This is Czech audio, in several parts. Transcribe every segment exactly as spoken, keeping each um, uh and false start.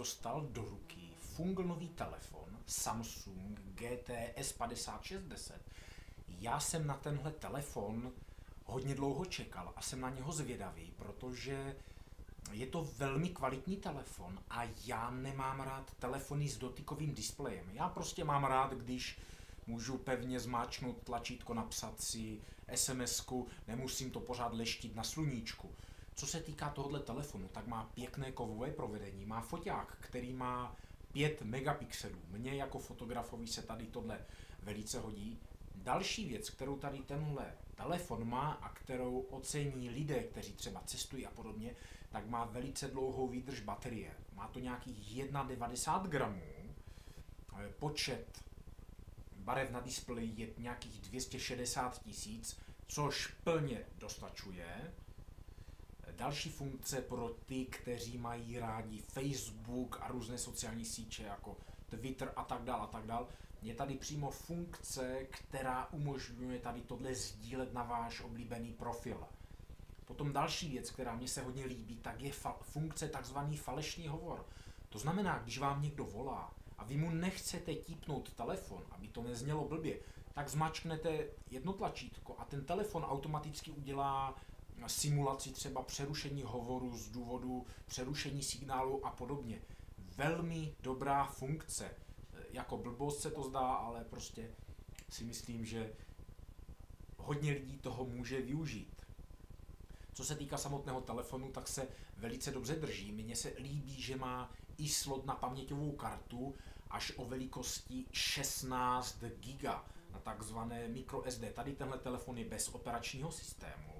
dostal do ruky funglnový telefon Samsung G T S padesát šest deset. Já jsem na tenhle telefon hodně dlouho čekal a jsem na něho zvědavý, protože je to velmi kvalitní telefon a já nemám rád telefony s dotykovým displejem. Já prostě mám rád, když můžu pevně zmáčknout tlačítko, napsat si es em esku, nemusím to pořád leštit na sluníčku. Co se týká tohoto telefonu, tak má pěkné kovové provedení, má foťák, který má pět megapixelů. Mně jako fotografovi se tady tohle velice hodí. Další věc, kterou tady tenhle telefon má a kterou ocení lidé, kteří třeba cestují a podobně, tak má velice dlouhou výdrž baterie. Má to nějakých devadesát jedna gramů, počet barev na displeji je nějakých dvě stě šedesát tisíc, což plně dostačuje. Další funkce pro ty, kteří mají rádi Facebook a různé sociální sítě jako Twitter a tak dál a tak dál, je tady přímo funkce, která umožňuje tady tohle sdílet na váš oblíbený profil. Potom další věc, která mně se hodně líbí, tak je funkce takzvaný falešný hovor. To znamená, když vám někdo volá a vy mu nechcete típnout telefon, aby to neznělo blbě, tak zmáčknete jedno tlačítko a ten telefon automaticky udělá simulaci třeba přerušení hovoru z důvodu přerušení signálu a podobně. Velmi dobrá funkce. Jako blbost se to zdá, ale prostě si myslím, že hodně lidí toho může využít. Co se týká samotného telefonu, tak se velice dobře drží. Mně se líbí, že má i slot na paměťovou kartu až o velikosti šestnáct giga na takzvané microSD. Tady tenhle telefon je bez operačního systému.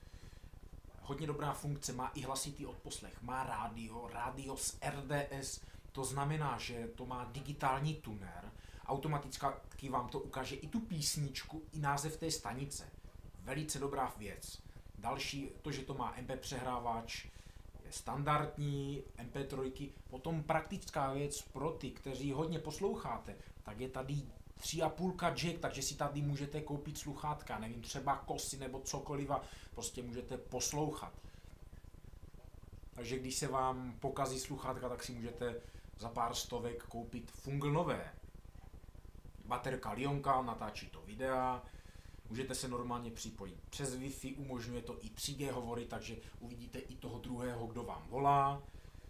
Hodně dobrá funkce, má i hlasitý odposlech, má rádio, rádio s R D S, to znamená, že to má digitální tuner, automaticky vám to ukáže i tu písničku, i název té stanice. Velice dobrá věc. Další, to, že to má M P přehrávač, je standardní, M P tři, potom praktická věc pro ty, kteří hodně posloucháte, tak je tady tři a půl jack, takže si tady můžete koupit sluchátka, nevím, třeba kosy nebo cokoliv a prostě můžete poslouchat. Takže když se vám pokazí sluchátka, tak si můžete za pár stovek koupit funglnové. Baterka Lionka, natáčí to videa, můžete se normálně připojit přes Wi-Fi, umožňuje to i tři G hovory, takže uvidíte i toho druhého, kdo vám volá.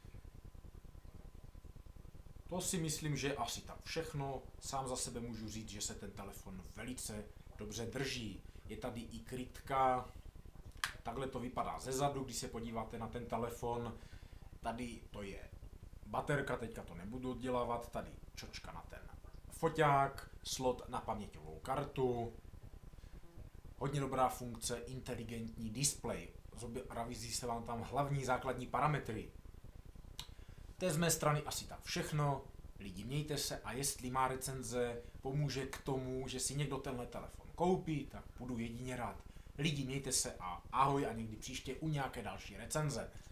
To si myslím, že asi tak všechno. Sám za sebe můžu říct, že se ten telefon velice dobře drží. Je tady i krytka. Takhle to vypadá zezadu, když se podíváte na ten telefon. Tady to je baterka, teďka to nebudu oddělávat. Tady čočka na ten foťák, slot na paměťovou kartu. Hodně dobrá funkce, inteligentní displej. Zobrazí se vám tam hlavní základní parametry. To je z mé strany asi tak všechno. Lidi, mějte se a jestli má recenze pomůže k tomu, že si někdo tenhle telefon koupí, tak budu jedině rád. Lidi, mějte se a ahoj a někdy příště u nějaké další recenze.